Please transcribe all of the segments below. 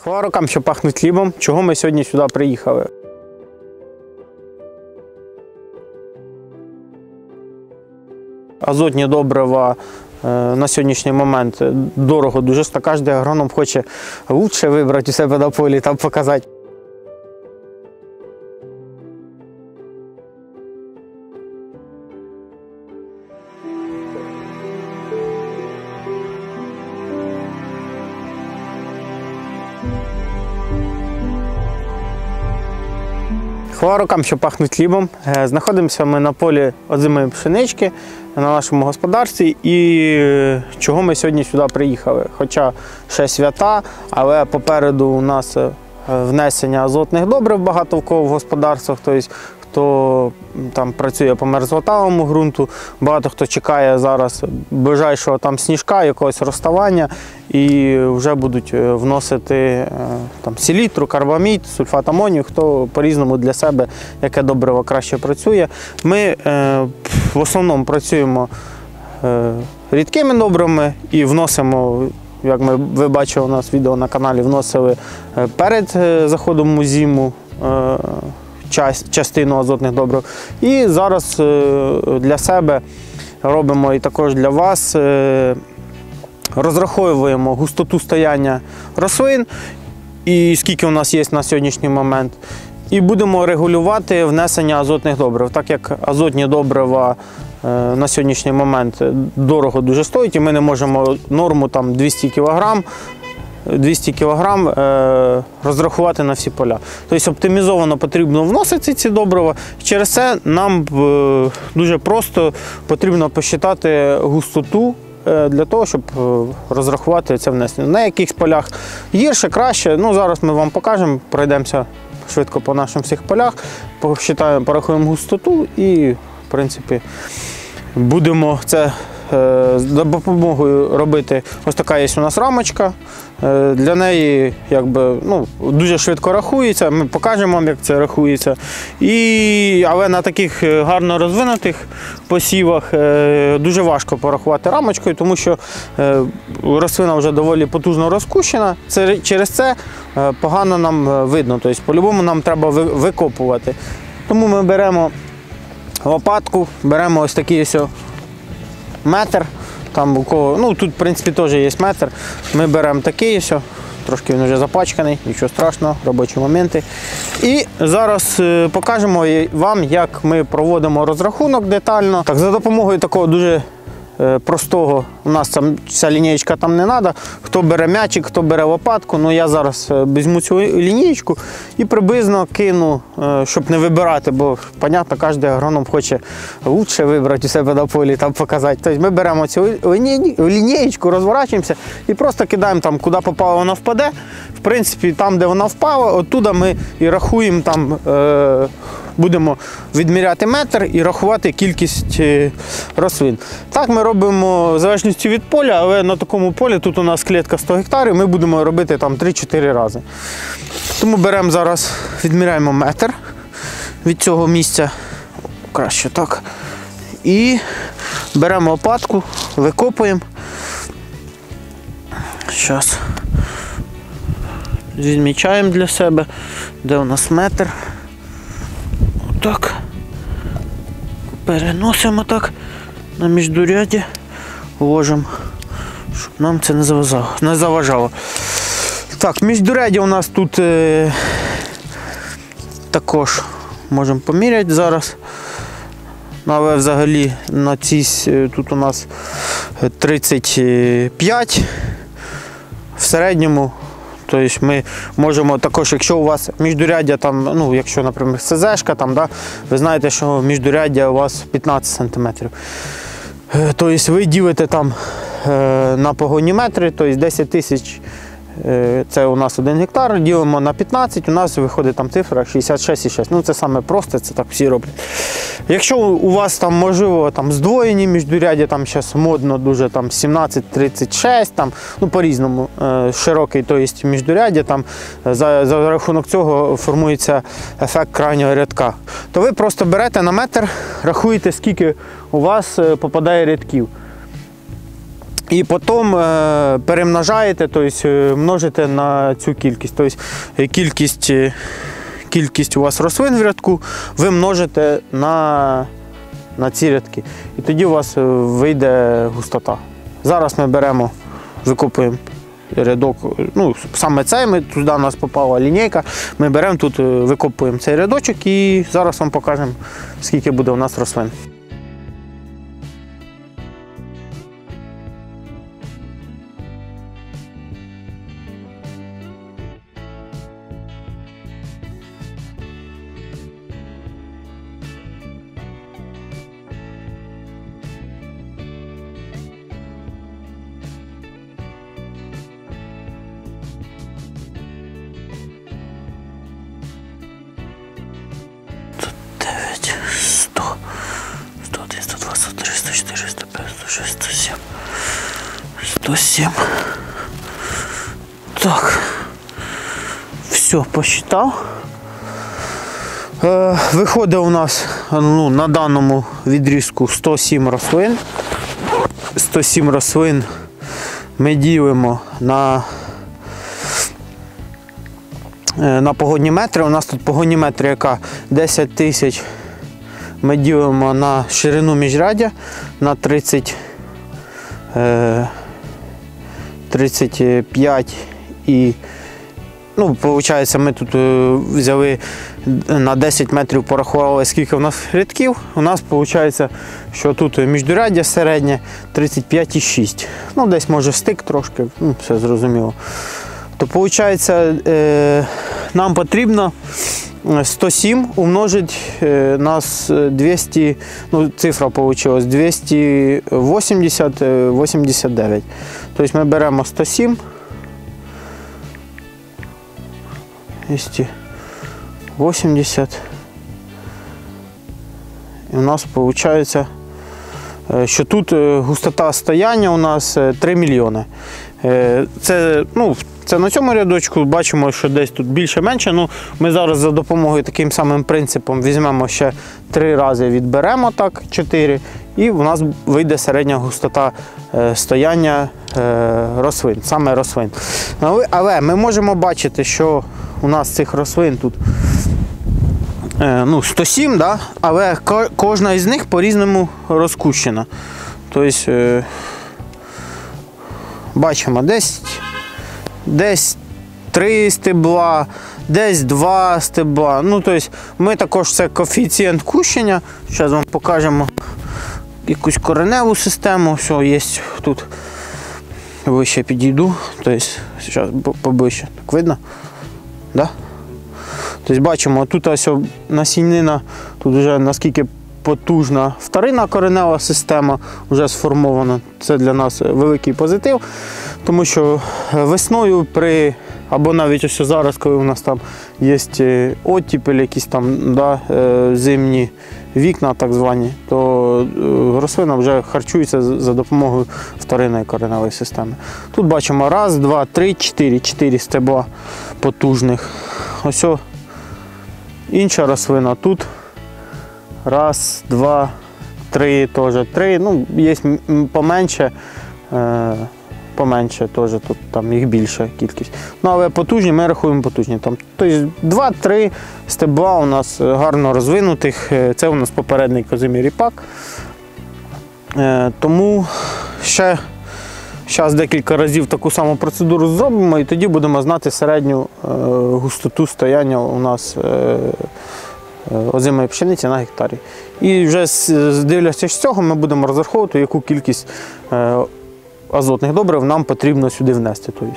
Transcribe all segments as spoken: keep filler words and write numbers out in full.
Хвала рукам, що пахнуть хлібом. Чого ми сьогодні сюди приїхали? Азотні добрива на сьогоднішній момент дорого дуже. Кожен агроном хоче краще вибрати у себе на полі, там показати. Хвала рукам, що пахнуть хлібом. Знаходимося ми на полі озимої пшенички на нашому господарстві. І чого ми сьогодні сюди приїхали? Хоча ще свята, але попереду у нас внесення азотних добрив багато в кого в господарствах. Тобто, хто там працює по мерзлотавому ґрунту, багато хто чекає зараз ближайшого там сніжка, якогось розставання, і вже будуть вносити там селітру, карбамід, сульфат амонію, хто по-різному для себе, яке добриво краще працює. Ми е, в основному працюємо е, рідкими добривами і вносимо, як ми, ви бачили у нас відео на каналі, вносили перед заходом у зиму е, частину азотних добрив. І зараз для себе робимо і також для вас, розраховуємо густоту стояння рослин і скільки у нас є на сьогоднішній момент. І будемо регулювати внесення азотних добрив. Так як азотні добрива на сьогоднішній момент дорого дуже стоять, і ми не можемо норму там двісті кілограм, двісті кілограм е, розрахувати на всі поля. Тобто оптимізовано потрібно вносити ці добрива. Через це нам е, дуже просто потрібно посчитати густоту е, для того, щоб е, розрахувати це внесення. На яких полях гірше, краще. Ну, зараз ми вам покажемо, пройдемося швидко по нашим всіх полях, посчитаємо, порахуємо густоту і, в принципі, будемо це з допомогою робити. Ось така є у нас рамочка. Для неї якби, ну, дуже швидко рахується, ми покажемо вам, як це рахується. І, але на таких гарно розвинутих посівах дуже важко порахувати рамочкою, тому що рослина вже доволі потужно розкущена. Це, через це погано нам видно. Тобто, по-любому нам треба викопувати. Тому ми беремо лопатку, беремо ось такий ось метр, там у кого, ну тут в принципі теж є метр, ми беремо такий ось, трошки він вже запачканий, нічого страшного, робочі моменти. І зараз покажемо вам, як ми проводимо розрахунок детально. Так, за допомогою такого дуже простого, у нас там ця лінієчка там не треба, хто бере м'ячик, хто бере лопатку, ну я зараз візьму цю лінієчку і приблизно кину, щоб не вибирати, бо, понятно, кожен агроном хоче краще вибрати у себе на полі, там показати. Тобто ми беремо цю лінієчку, розворачуємося і просто кидаємо там, куди попало, вона впаде. В принципі, там, де вона впала, оттуда ми і рахуємо там, е будемо відміряти метр і рахувати кількість рослин. Так ми робимо в залежності від поля, але на такому полі, тут у нас клітка сто гектарів, ми будемо робити там три-чотири рази. Тому беремо зараз, відміряємо метр від цього місця, краще так, і беремо лопатку, викопуємо. Зараз відмічаємо для себе, де у нас метр. Так, переносимо так на міждуряддя, ложимо, щоб нам це не заважало. Не заважало. Так, міждуряддя у нас тут е, також можемо поміряти зараз. Але взагалі на цій тут у нас тридцять п'ять в середньому. Тобто ми можемо також, якщо у вас міждуряддя, там, ну, якщо, наприклад, СЗшка, там, да, ви знаєте, що міждуряддя у вас п'ятнадцять сантиметрів. Тобто ви ділите там на погонні метри, тобто десять тисяч, це у нас один гектар, ділимо на п'ятнадцять, у нас виходить там цифра шістдесят шість і шість. Ну це саме просто, це так всі роблять. Якщо у вас там, можливо, там здвоєні міждуряддя, там зараз модно дуже там сімнадцять тридцять шість, там, ну по-різному, широкий, тобто міждуряддя, там за, за рахунок цього формується ефект крайнього рядка. То ви просто берете на метр, рахуєте, скільки у вас попадає рядків. І потім е, перемножаєте, тобто множите на цю кількість. Тобто кількість, кількість у вас рослин в рядку ви множите на, на ці рядки. І тоді у вас вийде густота. Зараз ми беремо, викопуємо рядок, ну саме цей, ми, туди у нас попала лінійка, ми беремо тут, викопуємо цей рядочок і зараз вам покажемо, скільки буде у нас рослин. сто сім. Так. Все, посчитав. Е, виходить у нас ну, на даному відрізку сто сім рослин. сто сім рослин ми ділимо на, на погодні метри. У нас тут погодні метри, яка десять тисяч. Ми ділимо на ширину міжряддя на тридцять, тридцять п'ять і, ну, виходить, ми тут взяли на десять метрів, порахували, скільки у нас рядків. У нас виходить, що тут міждуряддя середнє тридцять п'ять і шість. Ну, десь може стик трошки, ну, все зрозуміло. То виходить, нам потрібно сто сім умножить на двісті, ну, цифра вийшла двісті вісімдесят, вісімдесят дев'ять. Тобто ми беремо сто сім, двісті вісімдесят, і у нас виходить, що тут густота стояння у нас три мільйони. Це, ну, це на цьому рядочку бачимо, що десь тут більше-менше. Ну, ми зараз за допомогою таким самим принципом візьмемо ще три рази, відберемо так, чотири, і у нас вийде середня густота стояння рослин, саме рослин. Але ми можемо бачити, що у нас цих рослин тут ну, сто сім, да? Але кожна із них по-різному розкущена. Тобто, бачимо, десь, десь три стебла, десь два стебла. Ну, тобто, ми також це коефіцієнт кущення. Зараз вам покажемо якусь кореневу систему. Все, є тут. Вище підійду. Тобто, зараз поближче. Так видно? Да? Тобто, бачимо, тут ось насіннина, тут вже наскільки потужна вторинна коренева система вже сформована. Це для нас великий позитив, тому що весною при, або навіть ось зараз, коли у нас там є оттіпель, якісь там, да, зимні вікна так звані, то рослина вже харчується за допомогою вторинної кореневої системи. Тут бачимо раз, два, три, чотири, чотири стебла потужних. Ось о, інша рослина тут. Раз, два, три, теж три. Ну, є поменше, е, поменше теж, тут там їх більша кількість. Ну, але потужні, ми рахуємо потужні. Там, тобто два-три стебла у нас гарно розвинутих. Це у нас попередній козимий ріпак. Е, тому ще зараз декілька разів таку саму процедуру зробимо і тоді будемо знати середню е, густоту стояння у нас е, озимої пшениці на гектарі. І вже дивлячись з цього, ми будемо розраховувати, яку кількість азотних добрив нам потрібно сюди внести. Тобто.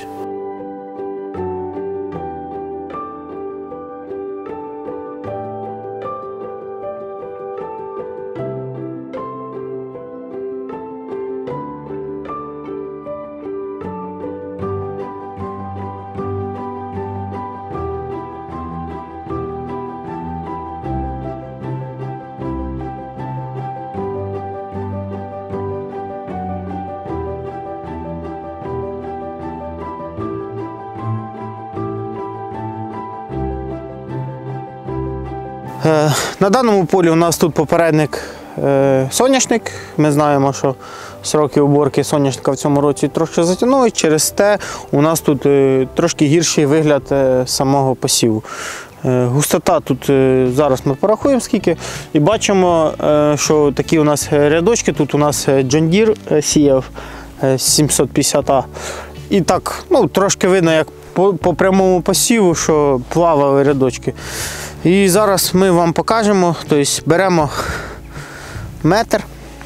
На даному полі у нас тут попередник е, соняшник. Ми знаємо, що сроки уборки соняшника в цьому році трошки затягнули. Через те у нас тут е, трошки гірший вигляд е, самого посіву. Е, густота тут е, зараз ми порахуємо скільки. І бачимо, е, що такі у нас рядочки. Тут у нас John Deere сіяв е, сімсот п'ятдесят А. І так, ну, трошки видно, як по, по прямому посіву, що плавали рядочки. І зараз ми вам покажемо, тобто беремо метр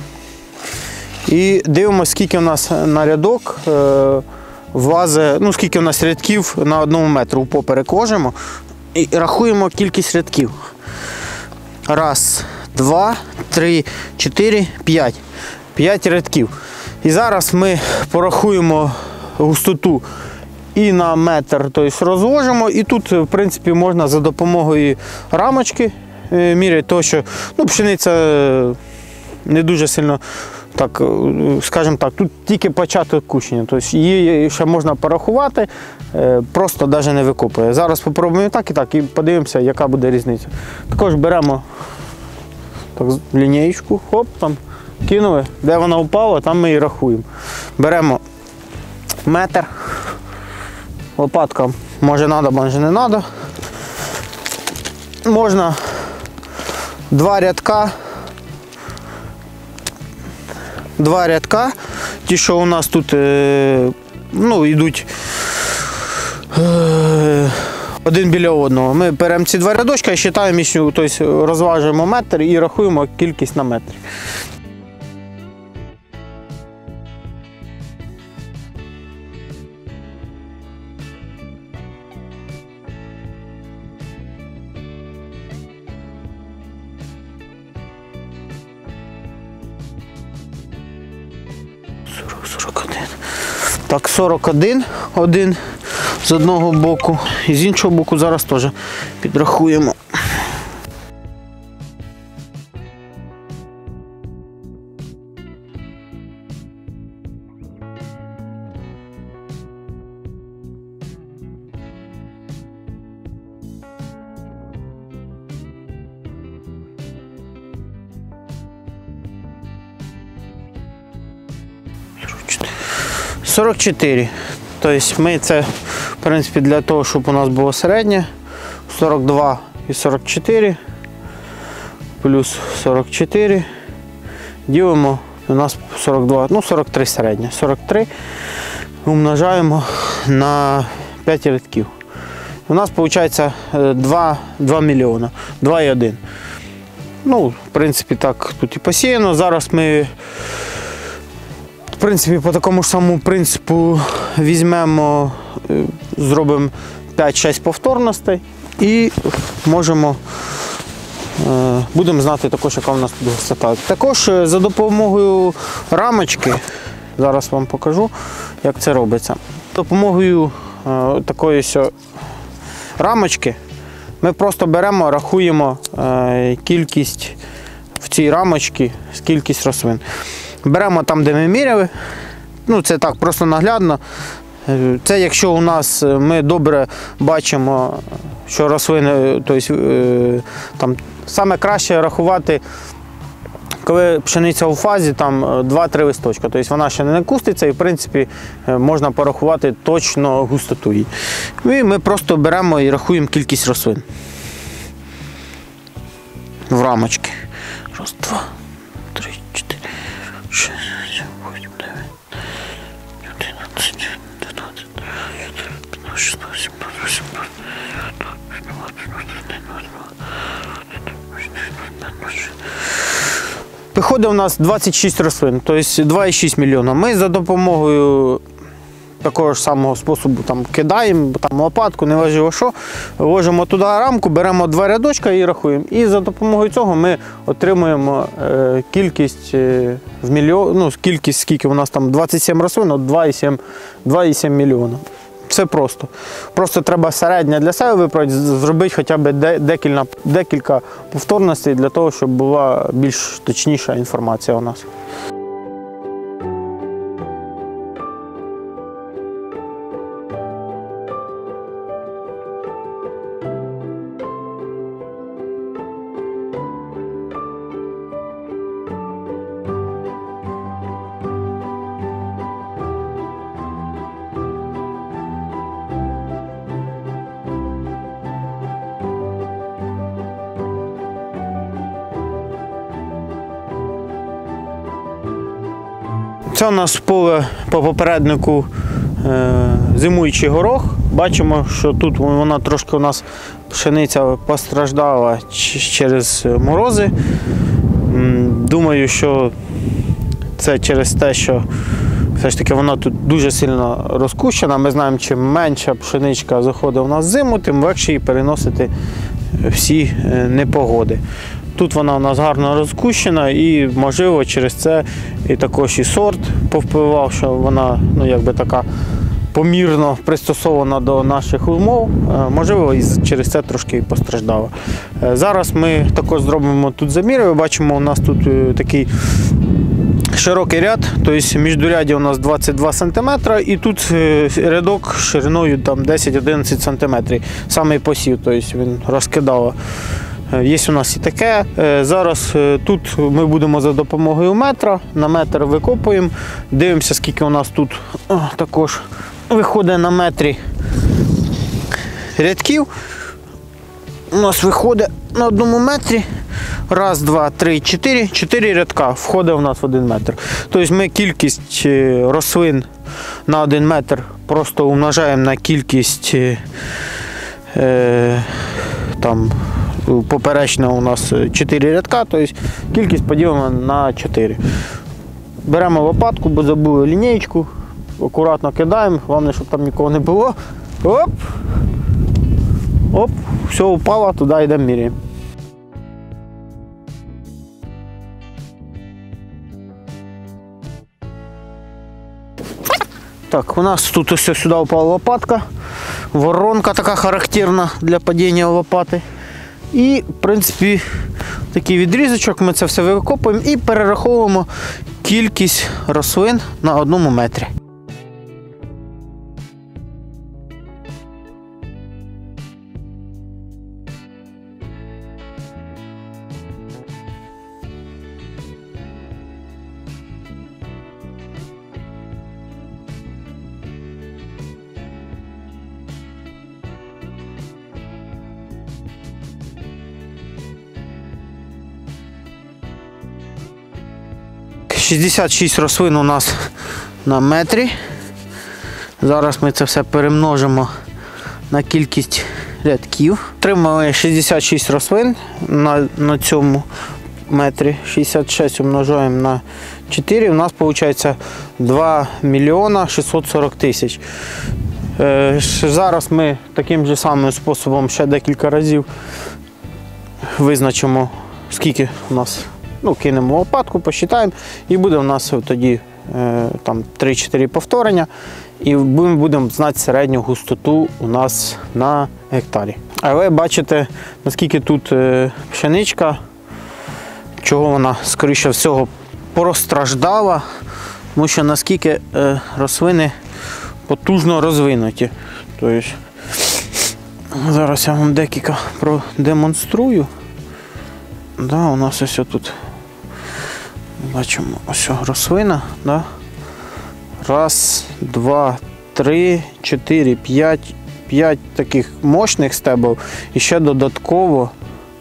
і дивимося, скільки у нас на рядок е, влазить, ну, скільки у нас рядків на одному метру впоперек ложимо і рахуємо кількість рядків. Раз, два, три, чотири, п'ять. П'ять рядків. І зараз ми порахуємо густоту і на метр, тобто розложимо. І тут, в принципі, можна за допомогою рамочки міряти, тому що ну, пшениця не дуже сильно, так, скажімо так, тут тільки початок кущення. Тобто її ще можна порахувати, просто навіть не викопує. Зараз спробуємо так і так і подивимося, яка буде різниця. Також беремо так, лінієчку, хоп, там кинули, де вона впала, там ми її рахуємо. Беремо метр. Лопатка може треба, може не треба. Можна два рядка. Два рядка. Ті, що у нас тут ну, йдуть один біля одного. Ми беремо ці два рядочка і вважаємо, тобто розважуємо метр і рахуємо кількість на метр. сорок один. Так, сорок один, один з одного боку і з іншого боку зараз теж підрахуємо. сорок чотири. Тобто ми це, в принципі, для того, щоб у нас було середнє. сорок два і сорок чотири. Плюс сорок чотири. Ділимо, у нас сорок два, ну сорок три середнє. сорок три умножаємо на п'ять рядків. У нас виходить два, два мільйона. два і один. Ну, в принципі, так тут і посіяно. Зараз ми в принципі, по такому ж самому принципу візьмемо, зробимо п'ять-шість повторностей і можемо, будемо знати також, яка у нас тут густота. Також за допомогою рамочки, зараз вам покажу, як це робиться. За допомогою такої рамочки ми просто беремо, рахуємо кількість в цій рамочці, кількість рослин. Беремо там, де ми міряли, ну це так, просто наглядно. Це якщо у нас ми добре бачимо, що рослини, тобто, там, саме краще рахувати, коли пшениця у фазі, там два-три листочка, тобто вона ще не куститься і в принципі можна порахувати точно густоту її. І ми просто беремо і рахуємо кількість рослин в рамочки. Раз, два, три, чотири. шість, сім, вісім, дев'ять, одинадцять, дванадцять, п'ятнадцять, шістнадцять, сімнадцять, вісімнадцять, дев'ятнадцять. Виходить у нас двадцять шість рослин, тобто два і шість мільйона. Ми за допомогою такого ж самого способу там кидаємо, там лопатку, неважливо що, ложимо туди рамку, беремо два рядочка і рахуємо. І за допомогою цього ми отримуємо е, кількість е, в мільйон, ну, кількість, скільки у нас там двадцять сім рослин, от два і сім мільйона. Все просто. Просто треба середнє для себе вибрати, зробити хоча б декілька, декілька повторностей для того, щоб була більш точніша інформація у нас. Це у нас поле по попереднику е, зимуючий горох. Бачимо, що тут вона трошки у нас пшениця постраждала через морози. Думаю, що це через те, що все ж таки вона тут дуже сильно розкущена. Ми знаємо, чим менша пшеничка заходить у нас зиму, тим легше її переносити всі непогоди. Тут вона у нас гарно розкущена і, можливо, через це і також і сорт повпливав, що вона, ну, якби така помірно пристосована до наших умов. Можливо, і через це трошки і постраждала. Зараз ми також зробимо тут заміри. Ви бачимо, у нас тут такий широкий ряд, тобто міждуряддя у нас двадцять два сантиметри, і тут рядок шириною десять-одинадцять сантиметрів. Самий посів, тобто він розкидав. Є у нас і таке. Зараз тут ми будемо за допомогою метра, на метр викопуємо, дивимося, скільки у нас тут о, також виходить на метрі рядків. У нас виходить на одному метрі. Раз, два, три, чотири. Чотири рядка входить у нас в один метр. Тобто ми кількість рослин на один метр просто умножаємо на кількість е, там, поперечно у нас чотири рядка, тобто кількість поділимо на чотири. Беремо лопатку, бо забули лінійку, акуратно кидаємо, головне, щоб там нікого не було. Оп! Оп, все упало, туди йдемо міряємо. Так, у нас тут ось сюди упала лопатка, воронка така характерна для падіння лопати. І, в принципі, такий відрізочок, ми це все викопуємо і перераховуємо кількість рослин на одному метрі. шістдесят шість рослин у нас на метрі. Зараз ми це все перемножимо на кількість рядків. Отримали шістдесят шість рослин на, на цьому метрі. шістдесят шість умножаємо на чотири. У нас виходить два мільйони шістсот сорок тисяч. Е, зараз ми таким же самим способом ще декілька разів визначимо, скільки у нас. Ну, кинемо лопатку, посчитаємо, і буде у нас тоді е, там три-чотири повторення, і ми будемо знати середню густоту у нас на гектарі. А ви бачите, наскільки тут е, пшеничка, чого вона, скоріше всього, постраждала, тому що наскільки е, рослини потужно розвинуті. Тобто, зараз я вам декілька продемонструю. Да, у нас ось тут бачимо ось рослина. Да? Раз, два, три, чотири, п'ять. П'ять таких мощних стебел. І ще додатково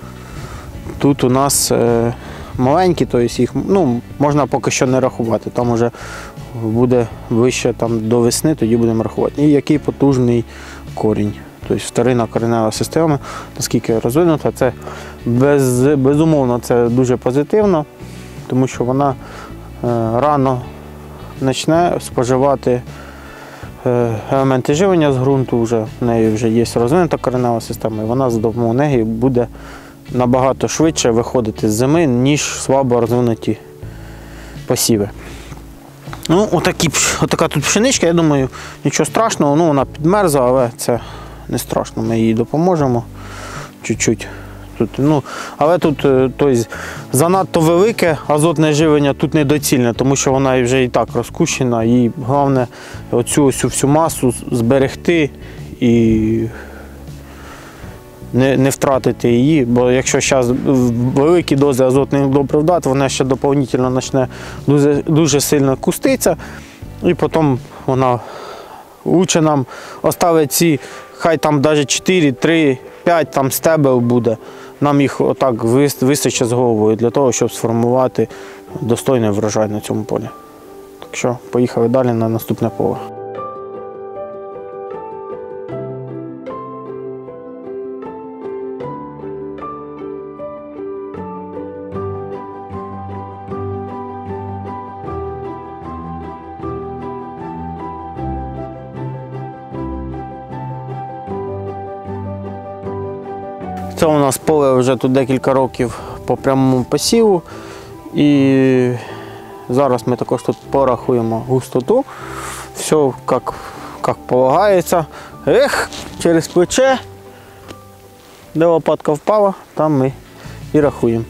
тут у нас е, маленькі, тобто їх ну, можна поки що не рахувати. Там вже буде вище там, до весни, тоді будемо рахувати. І який потужний корінь. Тобто вторинна коренева система, наскільки розвинута, це без, безумовно це дуже позитивно, тому що вона е, рано почне споживати е, елементи живлення з ґрунту, вже в неї вже є розвинута коренева система, і вона за допомогою неї буде набагато швидше виходити з зими, ніж слабо розвинуті посіви. Ну, отакі, отака тут пшеничка, я думаю, нічого страшного, ну, вона підмерзла, але це не страшно, ми їй допоможемо чуть-чуть. Тут, ну, але тут тобто, занадто велике азотне живлення тут недоцільне, тому що вона вже і так розкущена, і головне оцю ось всю масу зберегти і не, не втратити її, бо якщо зараз великі дози азотних добрив дати, вона ще доповнительно почне дуже, дуже сильно куститися, і потім вона лучше нам оставить ці, хай там навіть чотири, три, п'ять там стебел буде, нам їх отак вистачить з головою для того, щоб сформувати достойний врожай на цьому полі. Так що поїхали далі на наступне поле. Це у нас поле вже тут декілька років по прямому посіву. І зараз ми також тут порахуємо густоту. Все як, як полагається. Ех, через плече, де лопатка впала, там ми і рахуємо.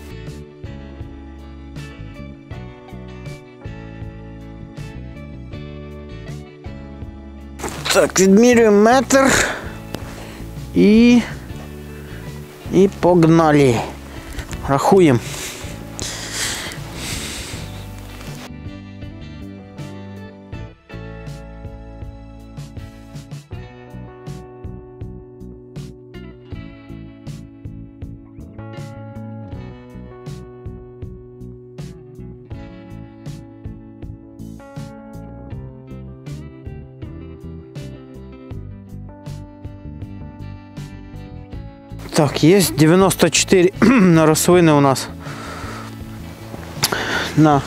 Так, відмірюємо метр і, і погнали. Рахуємо. Так, є дев'яносто чотири рослини у нас на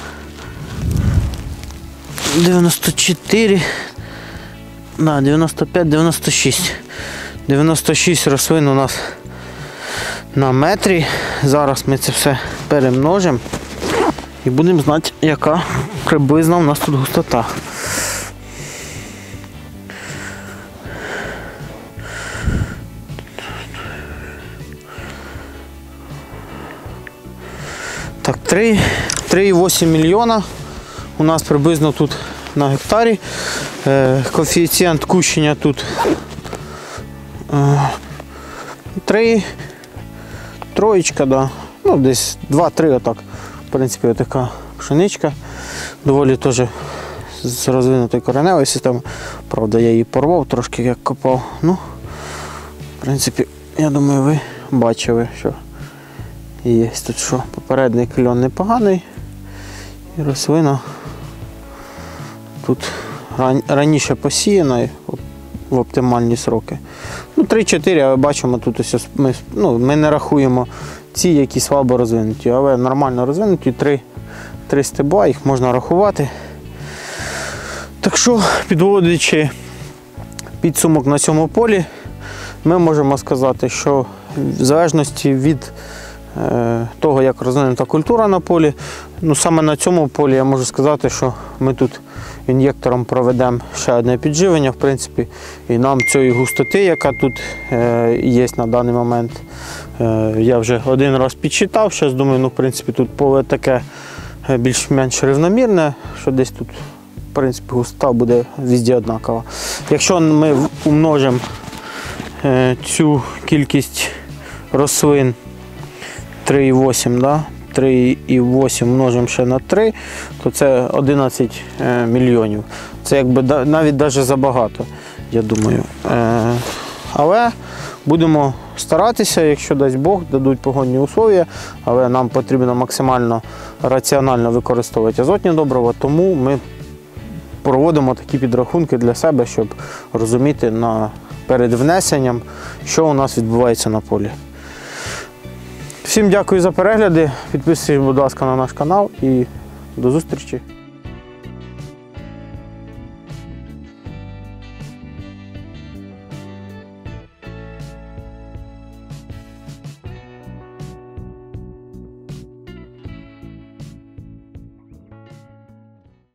дев'яносто чотири, на дев'яносто п'ять, дев'яносто шість. дев'яносто шість рослин у нас на метрі. Зараз ми це все перемножимо і будемо знати, яка приблизно у нас тут густота. Так, три і вісім мільйона у нас приблизно тут на гектарі. Е, коефіцієнт кущення тут е, три, троєчка, да. Ну, десь два-три отак. В принципі, така пшеничка. Доволі теж з розвинутою кореневою системою. Правда, я її порвав трошки, як копав. Ну, в принципі, я думаю, ви бачили, що є тут що. Попередній кльон непоганий. І рослина тут ран... раніше посіяна в оптимальні сроки. Ну, три-чотири, але бачимо, тут ось ми, ну, ми не рахуємо ці, які слабо розвинуті, але нормально розвинуті, три, три стебла, їх можна рахувати. Так що, підводячи підсумок на цьому полі, ми можемо сказати, що в залежності від е, того, як розвинута культура на полі, ну саме на цьому полі я можу сказати, що ми тут ін'єктором проведемо ще одне підживлення, в принципі, і нам цієї густоти, яка тут е, є на даний момент, е, я вже один раз підсчитав, зараз думаю, ну в принципі тут поле таке більш-менш рівномірне, що десь тут в принципі густота буде везде однакова. Якщо ми умножимо е, цю кількість рослин три і вісім, да? три і вісім множимо ще на три, то це одинадцять мільйонів. Це якби навіть навіть забагато, я думаю. Але будемо старатися, якщо дасть Бог, дадуть погодні умови, але нам потрібно максимально раціонально використовувати азотні добрива, тому ми проводимо такі підрахунки для себе, щоб розуміти на, перед внесенням, що у нас відбувається на полі. Всім дякую за перегляди, підписуйтесь, будь ласка, на наш канал і до зустрічі.